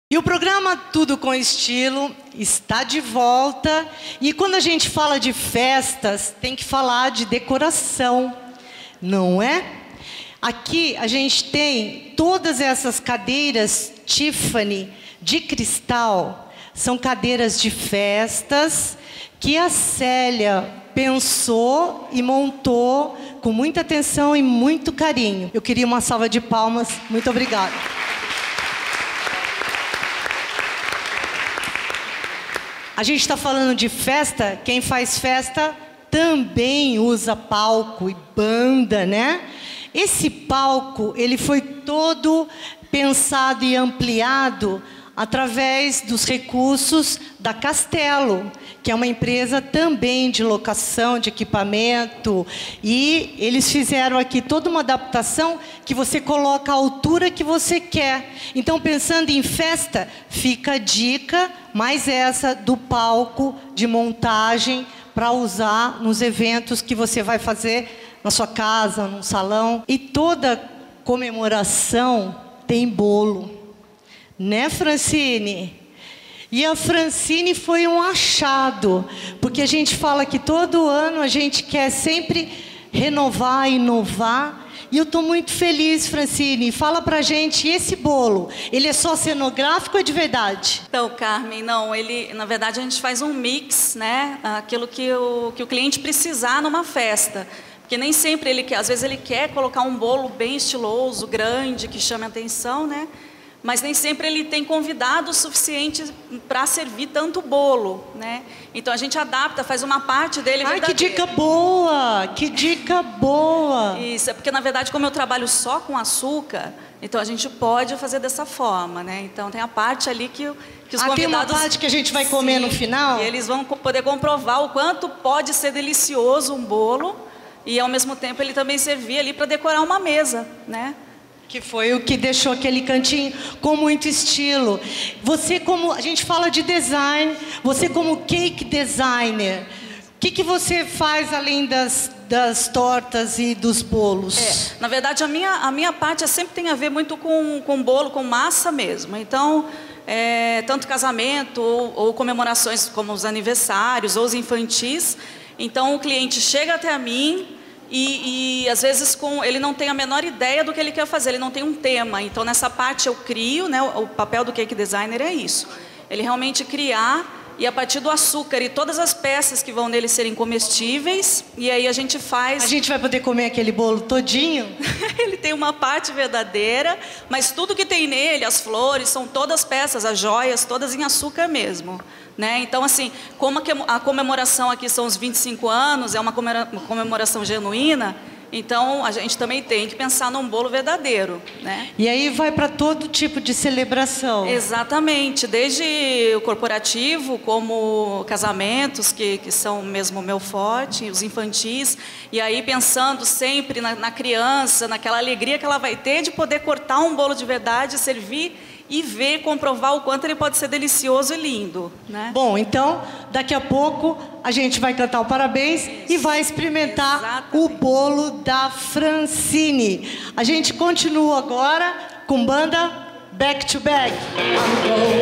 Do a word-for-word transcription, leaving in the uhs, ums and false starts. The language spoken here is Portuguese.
E o programa Tudo com Estilo está de volta. E quando a gente fala de festas, tem que falar de decoração, não é? Aqui a gente tem todas essas cadeiras Tiffany de cristal. São cadeiras de festas que a Célia pensou e montou com muita atenção e muito carinho. Eu queria uma salva de palmas. Muito obrigada. A gente está falando de festa, quem faz festa também usa palco e banda, né? Esse palco, ele foi todo pensado e ampliado através dos recursos da Castelo, que é uma empresa também de locação de equipamento, e eles fizeram aqui toda uma adaptação que você coloca a altura que você quer. Então, pensando em festa, fica a dica, mais essa do palco de montagem para usar nos eventos que você vai fazer na sua casa, num salão. E toda comemoração tem bolo. Né, Francine? E a Francine foi um achado, porque a gente fala que todo ano a gente quer sempre renovar, inovar. E eu estou muito feliz, Francine. Fala pra gente, esse bolo, ele é só cenográfico ou é de verdade? Então, Carmen, não, ele, na verdade a gente faz um mix, né? Aquilo que o, que o cliente precisar numa festa. Porque nem sempre ele quer, às vezes ele quer colocar um bolo bem estiloso, grande, que chame a atenção, né? Mas nem sempre ele tem convidados suficientes para servir tanto bolo, né? Então a gente adapta, faz uma parte dele Ai, verdadeira. que dica boa! Que dica boa! Isso, é porque na verdade como eu trabalho só com açúcar, então a gente pode fazer dessa forma, né? Então tem a parte ali que, que os ah, convidados... tem uma parte que a gente vai comer sim, no final? E eles vão poder comprovar o quanto pode ser delicioso um bolo e ao mesmo tempo ele também servir ali para decorar uma mesa, né? Que foi o que deixou aquele cantinho com muito estilo. Você como, a gente fala de design, você como cake designer, o que, que você faz além das, das tortas e dos bolos? É, na verdade, a minha, a minha parte sempre tem a ver muito com, com bolo, com massa mesmo. Então, é, tanto casamento ou, ou comemorações como os aniversários ou os infantis. Então, o cliente chega até a mim... E, e às vezes com, ele não tem a menor ideia do que ele quer fazer, ele não tem um tema. Então nessa parte eu crio, né, o, o papel do cake designer é isso. Ele realmente criar e a partir do açúcar e todas as peças que vão nele serem comestíveis. E aí a gente faz... A gente vai poder comer aquele bolo todinho? Ele tem uma parte verdadeira, mas tudo que tem nele, as flores, são todas peças, as joias, todas em açúcar mesmo. Né? Então, assim, como a comemoração aqui são os vinte e cinco anos, é uma comemoração genuína, então a gente também tem que pensar num bolo verdadeiro, né? E aí vai para todo tipo de celebração. Exatamente, desde o corporativo, como casamentos, que, que são mesmo o meu forte, os infantis, e aí pensando sempre na, na criança, naquela alegria que ela vai ter de poder cortar um bolo de verdade, servir e ver, comprovar o quanto ele pode ser delicioso e lindo, né? Bom, então, daqui a pouco a gente vai cantar o parabéns Isso. e vai experimentar Exatamente. o bolo da Francine. A gente continua agora com banda Back to Back.